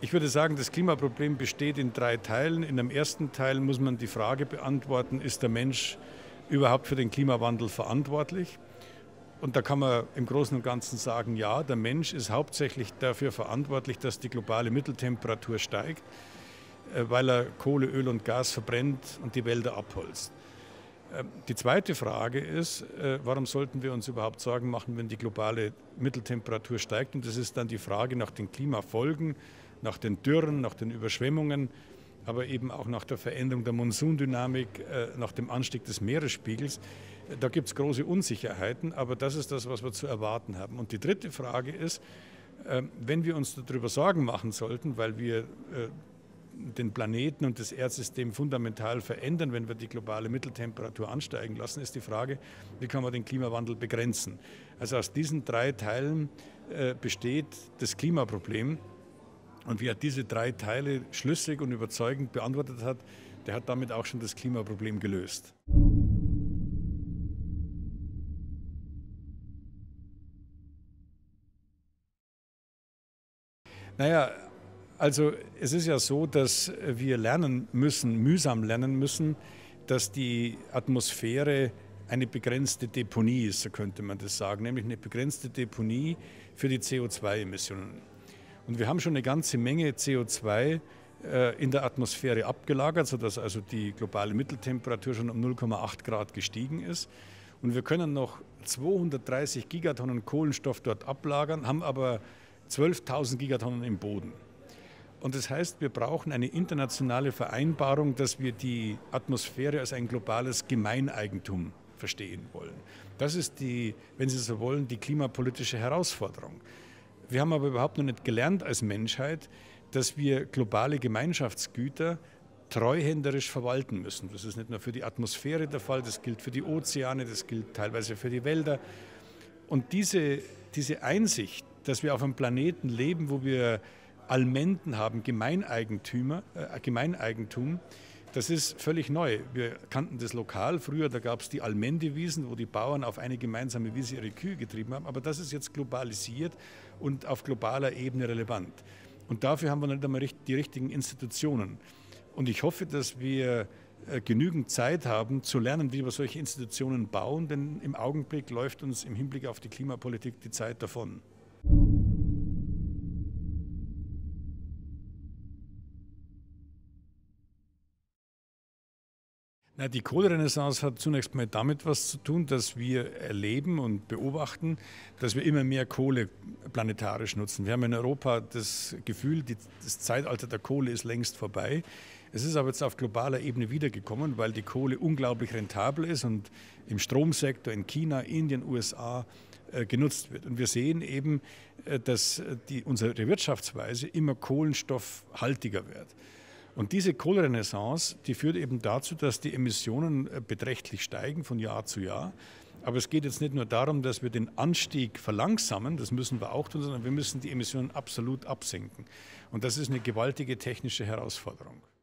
Ich würde sagen, das Klimaproblem besteht in 3 Teilen. In dem ersten Teil muss man die Frage beantworten, ist der Mensch überhaupt für den Klimawandel verantwortlich? Und da kann man im Großen und Ganzen sagen, ja, der Mensch ist hauptsächlich dafür verantwortlich, dass die globale Mitteltemperatur steigt, weil er Kohle, Öl und Gas verbrennt und die Wälder abholzt. Die zweite Frage ist, warum sollten wir uns überhaupt Sorgen machen, wenn die globale Mitteltemperatur steigt? Und das ist dann die Frage nach den Klimafolgen, nach den Dürren, nach den Überschwemmungen, aber eben auch nach der Veränderung der Monsundynamik, nach dem Anstieg des Meeresspiegels. Da gibt es große Unsicherheiten, aber das ist das, was wir zu erwarten haben. Und die dritte Frage ist, wenn wir uns darüber Sorgen machen sollten, weil wir den Planeten und das Erdsystem fundamental verändern, wenn wir die globale Mitteltemperatur ansteigen lassen, ist die Frage, wie kann man den Klimawandel begrenzen? Also aus diesen 3 Teilen besteht das Klimaproblem. Und wer diese 3 Teile schlüssig und überzeugend beantwortet hat, der hat damit auch schon das Klimaproblem gelöst. Naja, also es ist ja so, dass wir lernen müssen, mühsam lernen müssen, dass die Atmosphäre eine begrenzte Deponie ist, so könnte man das sagen, nämlich eine begrenzte Deponie für die CO2-Emissionen. Und wir haben schon eine ganze Menge CO2 in der Atmosphäre abgelagert, sodass also die globale Mitteltemperatur schon um 0,8 Grad gestiegen ist. Und wir können noch 230 Gigatonnen Kohlenstoff dort ablagern, haben aber 12.000 Gigatonnen im Boden. Und das heißt, wir brauchen eine internationale Vereinbarung, dass wir die Atmosphäre als ein globales Gemeineigentum verstehen wollen. Das ist die, wenn Sie so wollen, die klimapolitische Herausforderung. Wir haben aber überhaupt noch nicht gelernt als Menschheit, dass wir globale Gemeinschaftsgüter treuhänderisch verwalten müssen. Das ist nicht nur für die Atmosphäre der Fall, das gilt für die Ozeane, das gilt teilweise für die Wälder. Und diese Einsicht, dass wir auf einem Planeten leben, wo wir Allmenden haben, Gemeineigentum, das ist völlig neu. Wir kannten das lokal. Früher, da gab es die Allmendewiesen, wo die Bauern auf eine gemeinsame Wiese ihre Kühe getrieben haben. Aber das ist jetzt globalisiert und auf globaler Ebene relevant. Und dafür haben wir nicht einmal die richtigen Institutionen. Und ich hoffe, dass wir genügend Zeit haben, zu lernen, wie wir solche Institutionen bauen. Denn im Augenblick läuft uns im Hinblick auf die Klimapolitik die Zeit davon. Na, die Kohlerenaissance hat zunächst mal damit was zu tun, dass wir erleben und beobachten, dass wir immer mehr Kohle planetarisch nutzen. Wir haben in Europa das Gefühl, das Zeitalter der Kohle ist längst vorbei. Es ist aber jetzt auf globaler Ebene wiedergekommen, weil die Kohle unglaublich rentabel ist und im Stromsektor in China, Indien, USA genutzt wird. Und wir sehen eben, dass unsere Wirtschaftsweise immer kohlenstoffhaltiger wird. Und diese Kohlerenaissance, die führt eben dazu, dass die Emissionen beträchtlich steigen von Jahr zu Jahr. Aber es geht jetzt nicht nur darum, dass wir den Anstieg verlangsamen, das müssen wir auch tun, sondern wir müssen die Emissionen absolut absenken. Und das ist eine gewaltige technische Herausforderung.